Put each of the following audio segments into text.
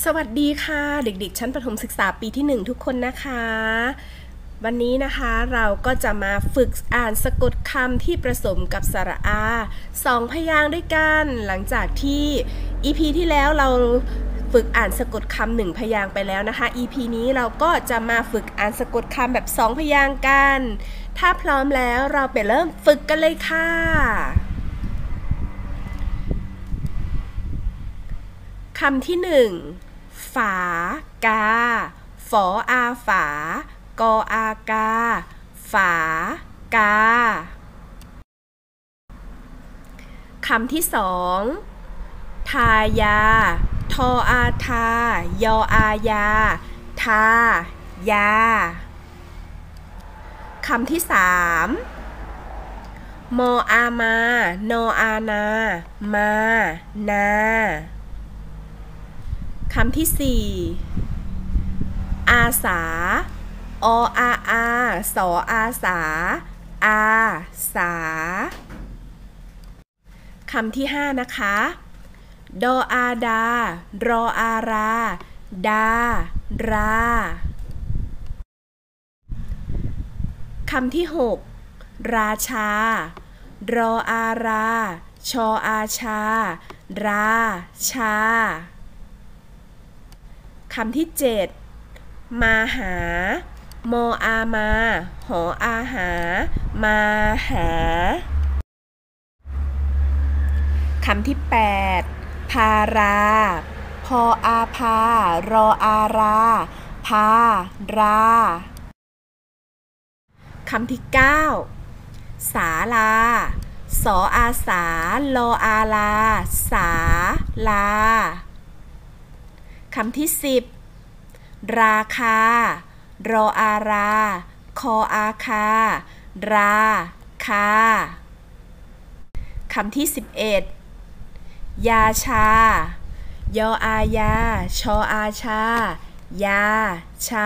สวัสดีค่ะเด็กๆชั้นประถมศึกษาปีที่1ทุกคนนะคะวันนี้นะคะเราก็จะมาฝึกอ่านสะกดคำที่ผสมกับสระอา2 พยางค์ด้วยกันหลังจากที่ EP ที่แล้วเราฝึกอ่านสะกดคำ1 พยางค์ไปแล้วนะคะ EP นี้เราก็จะมาฝึกอ่านสะกดคำแบบ2 พยางค์กันถ้าพร้อมแล้วเราไปเริ่มฝึกกันเลยค่ะคำที่1ฝากาฝออาฝากออากาฝากาคำที่2ทายาทออาทายออายาทายาคำที่3มออามานออานามานาคำที่4อาสาออาอาสออาสาอาสาคำที่5นะคะดออาดารออาราดาราคำที่6ราชารออาราชออาชาราชาคำที่7มาหามออามาหออาหามาหาคำที่8พาราพออาพารออาราพาราคำที่9ศาลาสออาสาลออาลาศาลาคำที่10ราคารออาราคออาคาราคาคำที่11ยาชายออายาชออาชายาชา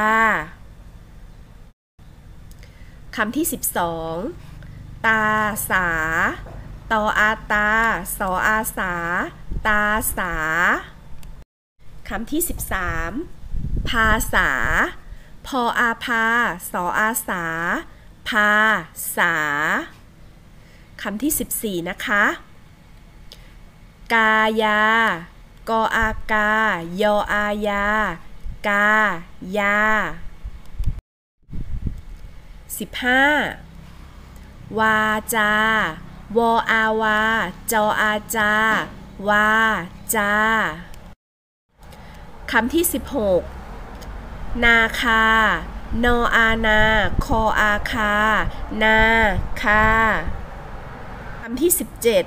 คำที่12ตาสาตออาตาสออาสาตาสาคำที่13ภาษาพออาพาสออาสาภาษาคำที่14นะคะกายากออากายออายากายา15วาจาวออาวาจออาจาวาจาคำที่16นาคานออานาคออาคานาคาคำที่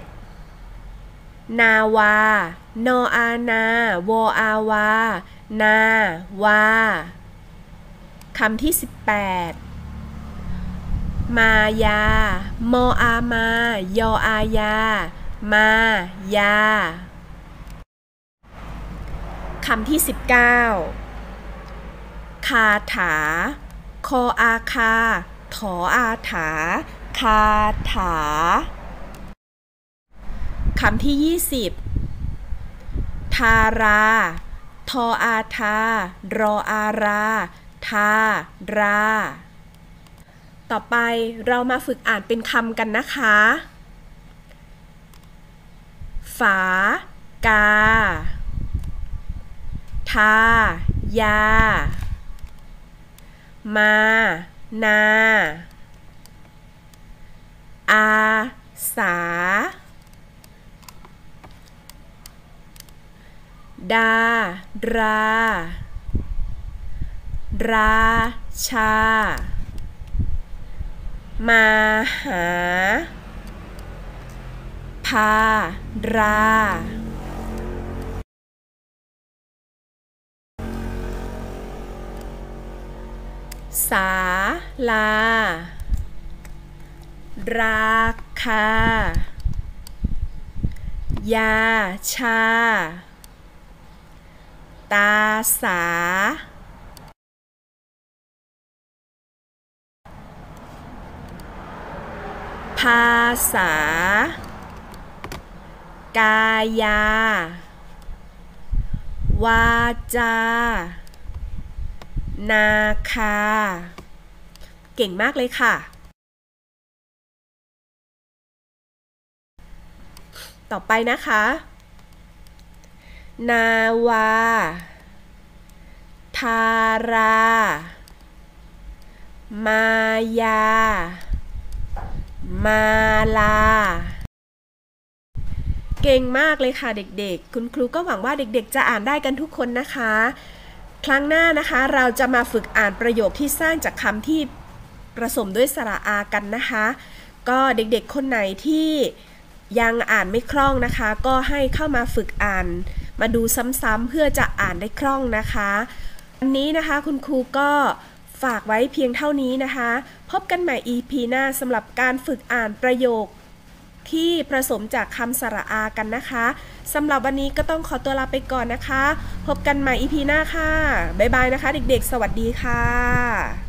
17นาวานออานาวออาวานาวาคำที่18มายามออามายออายามายาคำที่19คาถาคออาคาถออาถาคาถาคำที่20ทาราทออาทารออาราทาราต่อไปเรามาฝึกอ่านเป็นคำกันนะคะฝากาทายามานาอาสาดาราราชามาหาพาราศาลาราคายาชาตาสาภาษากายาววาจานาคาเก่งมากเลยค่ะต่อไปนะคะนาวาทารา มายา มาลาเก่งมากเลยค่ะเด็กๆคุณครูก็หวังว่าเด็กๆจะอ่านได้กันทุกคนนะคะครั้งหน้านะคะเราจะมาฝึกอ่านประโยคที่สร้างจากคำที่ผสมด้วยสระอากันนะคะก็เด็กๆคนไหนที่ยังอ่านไม่คล่องนะคะก็ให้เข้ามาฝึกอ่านมาดูซ้ำๆเพื่อจะอ่านได้คล่องนะคะวันนี้นะคะคุณครูก็ฝากไว้เพียงเท่านี้นะคะพบกันใหม่ EP หน้าสำหรับการฝึกอ่านประโยคที่ผสมจากคำสระอากันนะคะสำหรับวันนี้ก็ต้องขอตัวลาไปก่อนนะคะพบกันใหม่ EP หน้าค่ะบ๊ายบายนะคะเด็กๆสวัสดีค่ะ